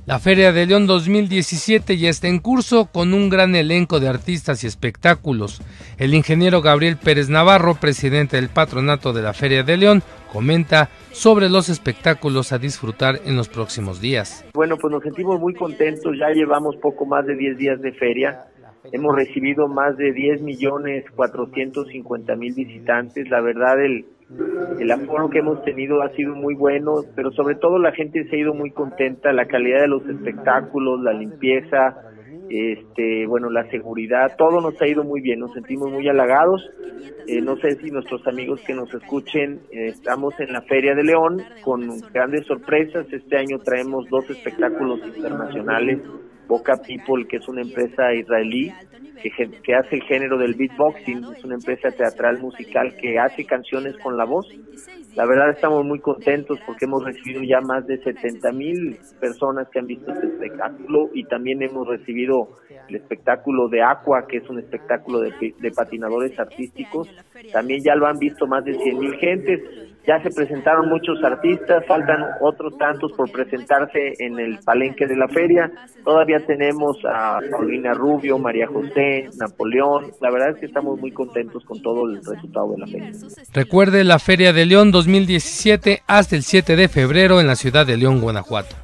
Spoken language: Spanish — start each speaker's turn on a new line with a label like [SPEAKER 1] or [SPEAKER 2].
[SPEAKER 1] La Feria de León 2017 ya está en curso con un gran elenco de artistas y espectáculos. El ingeniero Gabriel Pérez Navarro, presidente del patronato de la Feria de León, comenta sobre los espectáculos a disfrutar en los próximos días.
[SPEAKER 2] Bueno, pues nos sentimos muy contentos, ya llevamos poco más de 10 días de feria. Hemos recibido más de 10.450.000 visitantes. La verdad, el aforo que hemos tenido ha sido muy bueno, pero sobre todo la gente se ha ido muy contenta. La calidad de los espectáculos, la limpieza, bueno, la seguridad, todo nos ha ido muy bien. Nos sentimos muy halagados. No sé si nuestros amigos que nos escuchen, estamos en la Feria de León con grandes sorpresas. Este año traemos 2 espectáculos internacionales. Boca People, que es una empresa israelí que hace el género del beatboxing, es una empresa teatral musical que hace canciones con la voz. La verdad estamos muy contentos porque hemos recibido ya más de 70,000 personas que han visto este espectáculo, y también hemos recibido el espectáculo de Aqua, que es un espectáculo de patinadores artísticos. También ya lo han visto más de 100,000 gentes. Ya se presentaron muchos artistas, faltan otros tantos por presentarse en el palenque de la feria. Todavía tenemos a Paulina Rubio, María José, Napoleón. La verdad es que estamos muy contentos con todo el resultado de la feria.
[SPEAKER 1] Recuerde la Feria de León 2017 hasta el 7 de febrero en la ciudad de León, Guanajuato.